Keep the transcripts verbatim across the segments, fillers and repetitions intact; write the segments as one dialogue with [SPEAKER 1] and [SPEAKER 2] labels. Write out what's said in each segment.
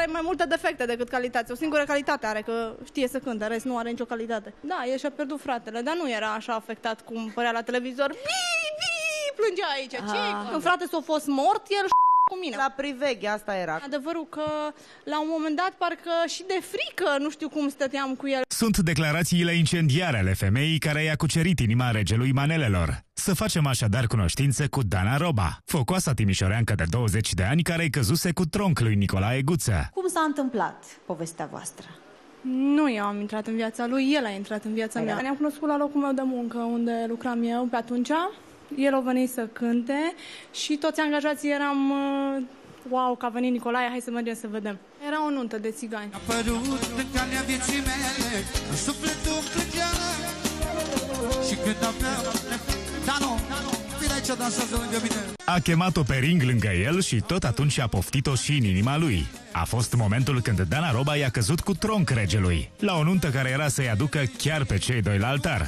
[SPEAKER 1] are mai multe defecte decât calități. O singură calitate are, că știe să cânte, rest nu are nicio calitate. Da, el și-a pierdut fratele, dar nu era așa afectat cum părea la televizor. Bii, bii, plângea aici. Ce? Când frate s-a fost mort, el cu mine.
[SPEAKER 2] La priveghe, asta era.
[SPEAKER 1] Adevărul că la un moment dat parcă și de frică nu știu cum stăteam cu el.
[SPEAKER 3] Sunt declarațiile incendiare ale femeii care i-a cucerit inima regelui manelelor. Să facem așadar cunoștință cu Dana Roba, focoasa timișoreancă de douăzeci de ani care-i căzuse cu tronc lui Nicolae Guță.
[SPEAKER 4] Cum s-a întâmplat povestea voastră?
[SPEAKER 1] Nu eu am intrat în viața lui, el a intrat în viața mea. Ne-am cunoscut la locul meu de muncă, unde lucram eu pe atunci. El a venit să cânte și toți angajații eram, wow, că a venit Nicolae, hai să mergem să vedem. Era o nuntă de țigani.
[SPEAKER 5] A părut în calea vieții mele, în sufletul plângea și când aveam... Dano, vine aici, dansează lângă mine.
[SPEAKER 3] A chemat-o pe ring lângă el și tot atunci a poftit-o și în inima lui. A fost momentul când Dana Roba i-a căzut cu tronc regelui, la o nuntă care era să-i aducă chiar pe cei doi la altar.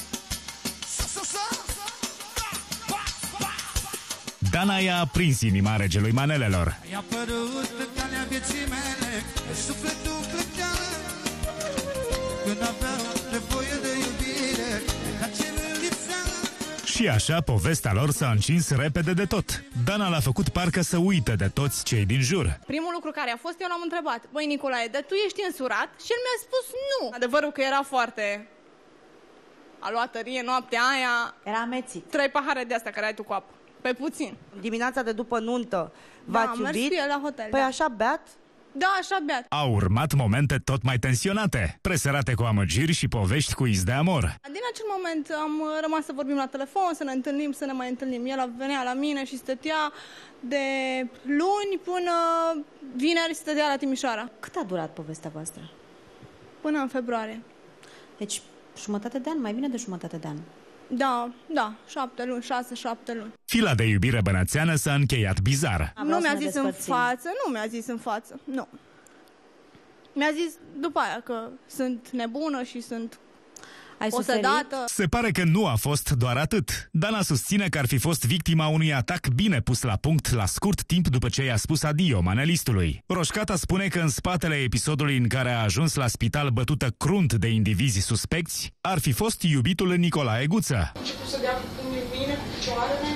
[SPEAKER 3] Dana i-a aprins inima regelui manelelor.
[SPEAKER 5] I-a părut în calea vieții mele, sufletul plângea când aveam nevoie de iubire, la ce îmi lipsea.
[SPEAKER 3] Și așa povestea lor s-a încins repede de tot. Dana l-a făcut parcă să uite de toți cei din jur.
[SPEAKER 1] Primul lucru care a fost, eu l-am întrebat: băi Nicolae, dar tu ești însurat? Și el mi-a spus nu. Adevărul că era foarte... A luat tărie noaptea aia.
[SPEAKER 4] Era amețit.
[SPEAKER 1] Trei pahare de astea care ai tu cu apă. Pe puțin.
[SPEAKER 2] Dimineața de după nuntă
[SPEAKER 1] Da,
[SPEAKER 2] v-ați
[SPEAKER 1] am mers
[SPEAKER 2] iubit?
[SPEAKER 1] cu el la hotel.
[SPEAKER 2] Păi
[SPEAKER 1] da.
[SPEAKER 2] așa beat?
[SPEAKER 1] Da, așa beat.
[SPEAKER 3] Au urmat momente tot mai tensionate, presărate cu amăgiri și povești cu iz de amor.
[SPEAKER 1] Din acel moment am rămas să vorbim la telefon, să ne întâlnim, să ne mai întâlnim. El venea la mine și stătea de luni până vineri, stătea la Timișoara.
[SPEAKER 4] Cât a durat povestea voastră?
[SPEAKER 1] Până în februarie.
[SPEAKER 4] Deci jumătate de an, mai bine de jumătate de an.
[SPEAKER 1] Da, da, șapte luni, șase, șapte luni.
[SPEAKER 3] Fila de iubire bănățeană s-a încheiat bizar.
[SPEAKER 1] Nu mi-a zis în față, nu mi-a zis în față, nu. Mi-a zis după aia că sunt nebună și sunt
[SPEAKER 4] Ai
[SPEAKER 1] o sedată.
[SPEAKER 3] Se pare că nu a fost doar atât. Dana susține că ar fi fost victima unui atac bine pus la punct la scurt timp după ce i-a spus adio manelistului. Roșcata spune că în spatele episodului în care a ajuns la spital bătută crunt de indivizi suspecți, ar fi fost iubitul Nicolae Guță.
[SPEAKER 1] A început să dea cu pumnii în mine, cu picioarele.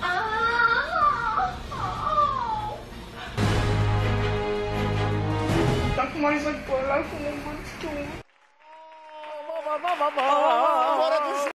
[SPEAKER 1] Acum mai să-i păr la cum îmi